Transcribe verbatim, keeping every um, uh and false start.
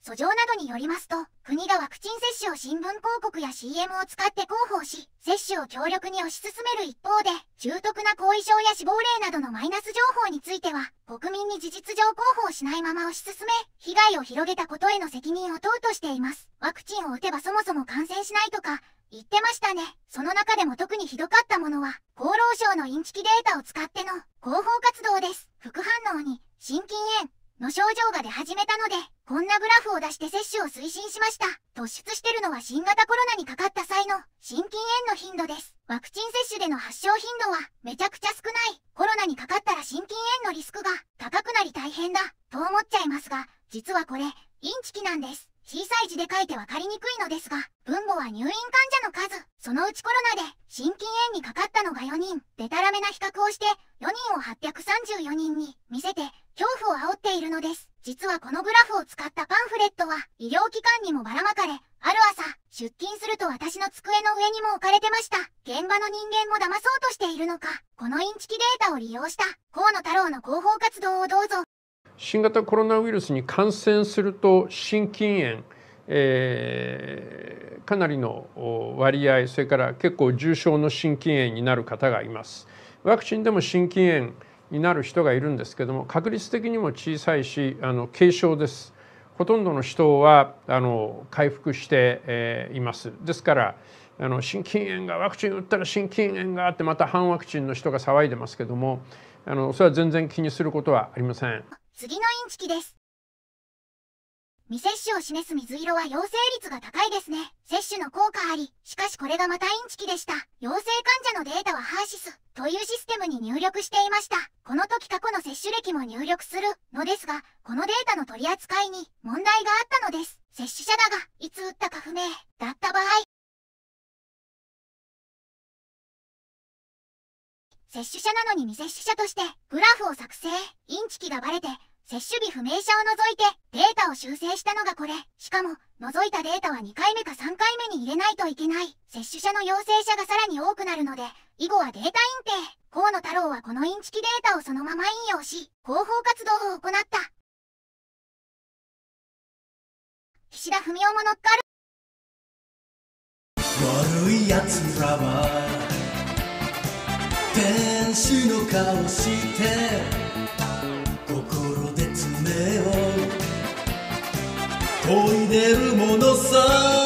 訴状などによりますと、国がワクチン接種を新聞広告や シーエム を使って広報し、接種を強力に推し進める一方で、重篤な後遺症や死亡例などのマイナス情報については、国民に事実上広報しないまま推し進め、被害を広げたことへの責任を問うとしています。ワクチンを打てばそもそも感染しないとか、言ってましたね。その中でも特にひどかったものは、厚労省のインチキデータを使っての広報活動です。副反応に、心筋炎の症状が出始めたので、こんなグラフを出して接種を推進しました。突出してるのは新型コロナにかかった際の心筋炎の頻度です。ワクチン接種での発症頻度はめちゃくちゃ少ない。コロナにかかったら心筋炎のリスクが高くなり大変だと思っちゃいますが、実はこれ、インチキなんです。小さい字で書いてわかりにくいのですが、分母は入院患者の数、そのうちコロナで心筋炎にかかったのがよにん、でたらめな比較をしてよにんをはっぴゃくさんじゅうよにんに見せて恐怖を煽っているのです。実はこのグラフを使ったパンフレットは医療機関にもばらまかれ、ある朝、出勤すると私の机の上にも置かれてました。現場の人間も騙そうとしているのか、このインチキデータを利用した河野太郎の広報活動をどうぞ。 新型コロナウイルスに感染すると心筋炎、えー、かなりの割合、それから結構重症の心筋炎になる方がいます。ワクチンでも心筋炎になる人がいるんですけども、確率的にも小さいし、あの軽症です。ほとんどの人はあの回復して、えー、います。ですからあの心筋炎が、ワクチン打ったら心筋炎があってまた反ワクチンの人が騒いでますけども、あのそれは全然気にすることはありません。 次のインチキです。未接種を示す水色は陽性率が高いですね。接種の効果あり。しかしこれがまたインチキでした。陽性患者のデータはハーシスというシステムに入力していました。この時過去の接種歴も入力するのですが、このデータの取り扱いに問題があったのです。接種者だが、いつ打ったか不明だった場合、接種者なのに未接種者としてグラフを作成。インチキがバレて、接種日不明者を除いてデータを修正したのがこれ。しかも、除いたデータはにかいめかさんかいめに入れないといけない。接種者の陽性者がさらに多くなるので、以後はデータインテー。河野太郎はこのインチキデータをそのまま引用し、広報活動を行った。岸田文雄も乗っかる。 悪い奴らは天使の顔して心で爪を研いでるものさ。